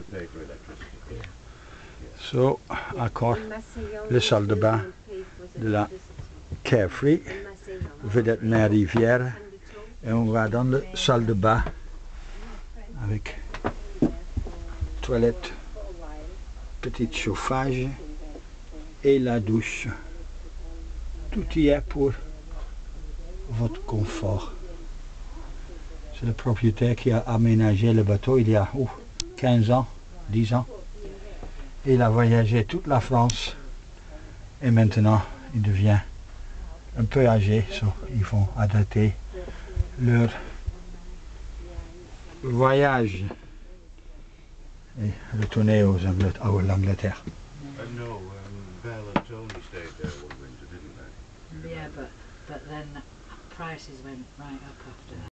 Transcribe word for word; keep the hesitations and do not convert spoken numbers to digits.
pay for electricity. So, encore le salle de bain de la Carefree, vedette mer rivière, et on va dans la salle de bain avec toilette, petit chauffage et la douche. Tout y est pour votre confort. C'est le propriétaire qui a aménagé le bateau il y a oh, quinze ans, dix ans. Et il a voyagé toute la France et maintenant il devient un peu âgé, so ils vont adapter leur voyage et retourner aux Anglet- à l'Angleterre. I know, um, Belle and Tony stayed there one winter, didn't they? Yeah, but, but then prices went right up after that.